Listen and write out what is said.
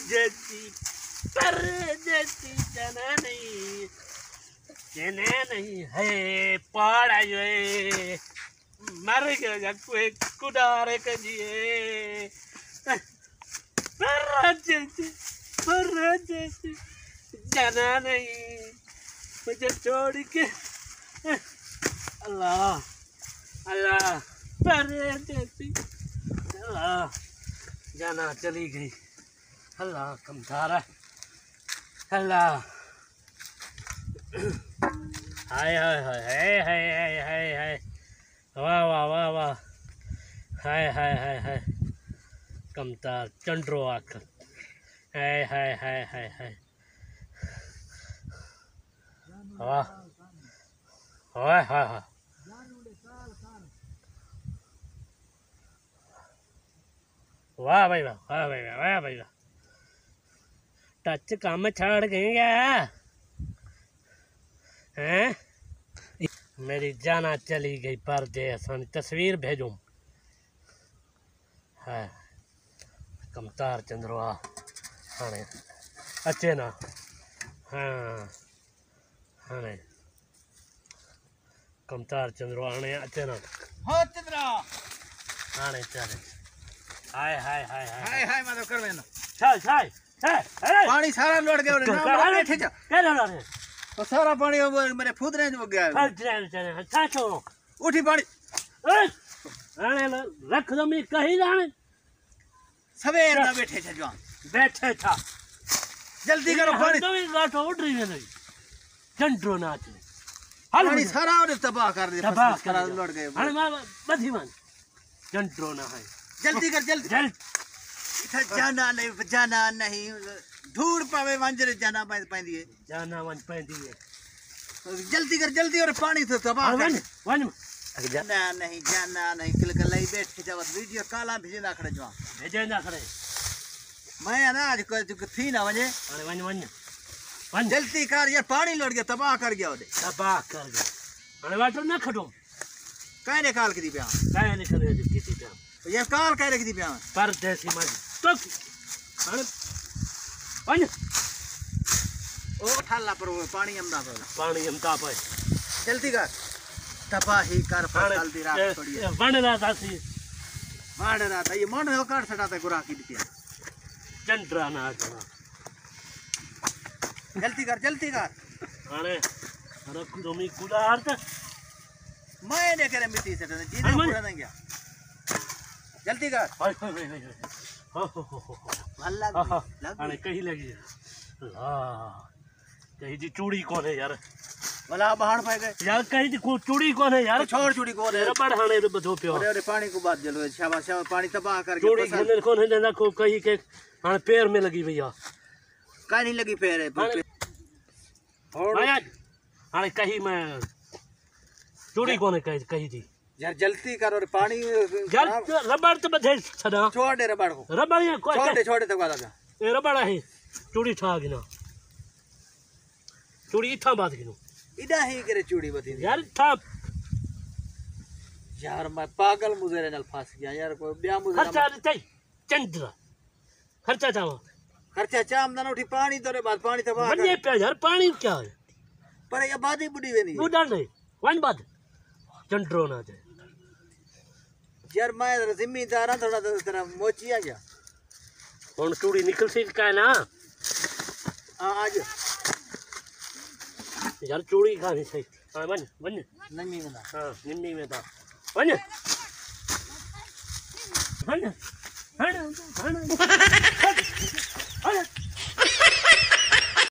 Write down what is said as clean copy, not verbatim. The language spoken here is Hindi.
परदेसी जना नहीं है पाड़ा जो मर गया कोई कुदारे के जिए परदेसी जना नहीं मुझे छोड़ के अल्लाह अल्लाह परदेसी अल्लाह जाना चली गई अल्लाह कमसारा अल्लाह हाय हाय हाय हाय हाय हाय हाय वाह वाह वाह वाह हाय हाय हाय हाय कमतार चंड्रो आख हाय हाय हाय हाय हाय वाह हाय हाय हाय वाह भाई वाह वाह भाई वाह वाह भाई वाह टच काम छाड़ गए क्या हैं मेरी जाना चली गई परदेस तस्वीर भेजूं है कमतार चंद्रवा हाँ अचे ना हाँ हाँ कमतार चंद्रवा हाँ अचे ना हो चंद्रा हाँ चले हाय हाय हाय हाय हाय मतलब कर लेना छाय छाय पानी सारा लौट गया ना बैठे जा क्या लौट गया तो सारा पानी मेरे फुदने में गया अच्छा छोड़ो उठी पानी अरे रख दो मैं कहीं जाने सवेर ना बैठे थे जवान बैठे था जल्दी करो पानी तो भी गाठो उठ रही है नहीं चंड्रो नाच पानी सारा और तबाह कर दिया तबाह करा लौट गए अरे मां बधी मान चंड्रो ना है जल्दी कर जल्दी इधर जाना नहीं धूड़ पावे वंजरे जाना पैंदी है जाना वंज पैंदी है जल्दी कर जल्दी और पानी तो तबाह कर वन जाना नहीं किल कर लाई बैठ के जब वीडियो काला भेजे ना खड़े जवान भेजे ना खड़े मैं ना आज कोई थी ना वने अरे वन जल्दी कर यार पानी लौट गया तबाह कर गया ओदे तबाह कर गया अरे वाटर ना खटो काहे ने काल की दी पे काहे ने करे दी पे ये काल काहे रख दी पे परदेसी मज तो अरे वन ओ ठाला पर पानी हमदा पे जल्दी कर तबाही कर जल्दी रात थोड़ी बन रहा था ये मन हो काट सटा था गुरा की दिया चंद्रा ना जरा जल्दी कर अरे अरे कुदमी कुदार त मैं ने करे मिट्टी से जीने पूरा नहीं गया जल्दी कर हाय हो भल्ला अरे कहीं लगी हां कहीं जी चूड़ी कौन है यार भला बाहर पाए गए यार कहीं जी चूड़ी कौन है यार छोड़ चूड़ी कौन है रबड़ हाने तो बधो पियो अरे पानी को बात जलो शाबाश पानी तबाह कर गया चूड़ी कौन है ना को कहीं के हां पैर में लगी भैया काहे नहीं लगी पैर है और हां कहीं मैं चूड़ी कौन है कहीं जी यार जल्दी कर और पानी यार रबड़ तो बधे छड़ा छोड़ दे रबड़ को रबड़ या कोई छोड़ दे वाला ए रबड़ है चूड़ी ठा गिना चूड़ी इठा बात गिनो इडा ही करे चूड़ी बती यार था यार मैं पागल मुझे नल फंस गया यार कोई ब्याह मुझे खर्चा चाहिए चंद्रा खर्चा चाहो खर्चा चाम ना उठी पानी तोरे बाद पानी तबाह बने पे यार पानी क्या है पर ये बादी बुढ़ी वे नहीं बुढ़ा नहीं वन बात चंद्रो ना जाए यार मैं जिम्मेदार हां थोड़ा तेरा मोची आ गया कौन चूड़ी निकल सी का है ना हां आज यार चूड़ी खानी सही हां वन नमी में हां निम्मी में था वन